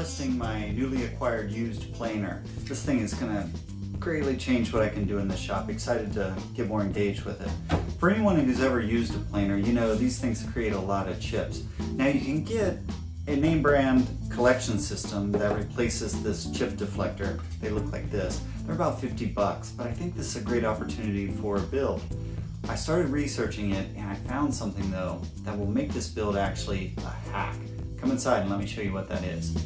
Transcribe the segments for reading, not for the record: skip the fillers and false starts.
testing my newly acquired used planer. This thing is gonna greatly change what I can do in the shop. Excited to get more engaged with it. For anyone who's ever used a planer, you know these things create a lot of chips. Now you can get a name brand collection system that replaces this chip deflector. They look like this. They're about 50 bucks, but I think this is a great opportunity for a build. I started researching it and I found something though that will make this build actually a hack. Come inside and let me show you what that is.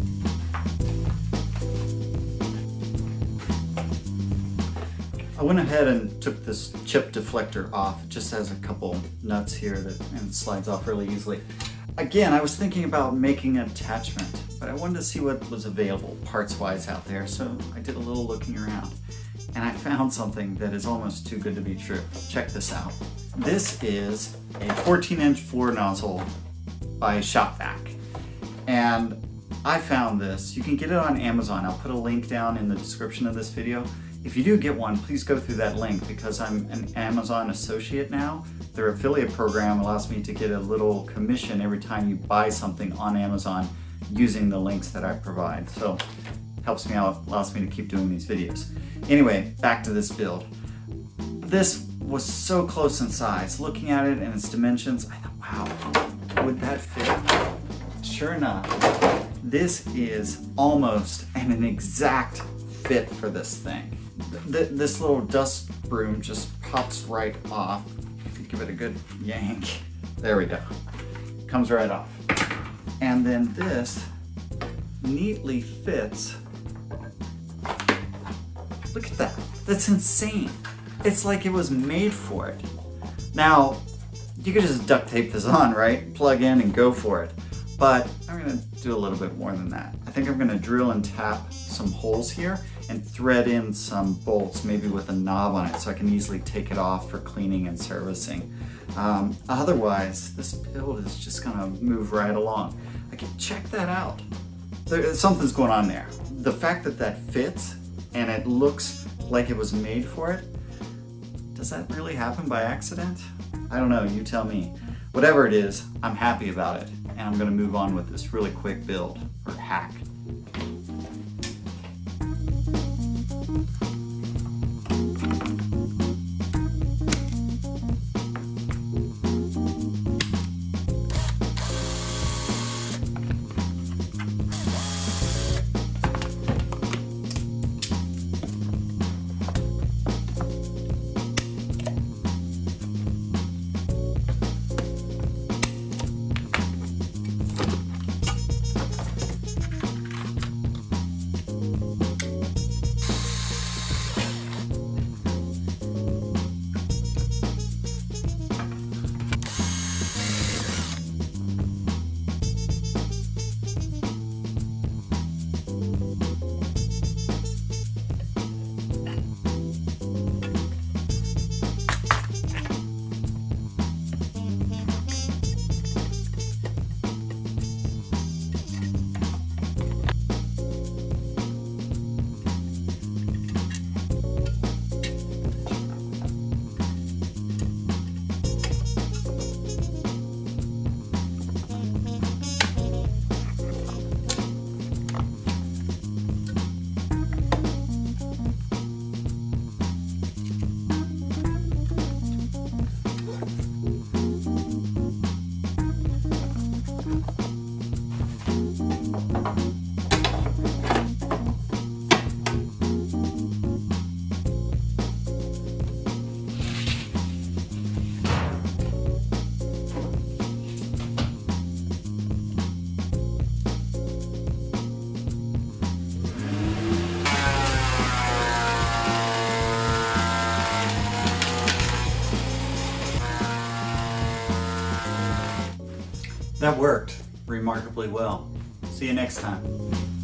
I went ahead and took this chip deflector off. It just has a couple nuts here and it slides off really easily. Again, I was thinking about making an attachment, but I wanted to see what was available parts-wise out there, so I did a little looking around. And I found something that is almost too good to be true. Check this out. This is a 14-inch floor nozzle by Shop-Vac. And I found this. You can get it on Amazon. I'll put a link down in the description of this video. If you do get one, please go through that link because I'm an Amazon associate now. Their affiliate program allows me to get a little commission every time you buy something on Amazon using the links that I provide. So helps me out, allows me to keep doing these videos. Anyway, back to this build. This was so close in size. Looking at it and its dimensions, I thought, wow, would that fit? Sure enough, this is almost an exact fit for this thing. This little dust broom just pops right off. Give it a good yank. There we go. Comes right off. And then this neatly fits. Look at that. That's insane. It's like it was made for it. Now, you could just duct tape this on, right? Plug in and go for it. But I'm gonna do a little bit more than that. I think I'm gonna drill and tap some holes here and thread in some bolts, maybe with a knob on it so I can easily take it off for cleaning and servicing. Otherwise, this build is just gonna move right along. I can check that out. Something's going on there. The fact that that fits and it looks like it was made for it, does that really happen by accident? I don't know, you tell me. Whatever it is, I'm happy about it. And I'm gonna move on with this really quick build, or hack. That worked remarkably well. See you next time.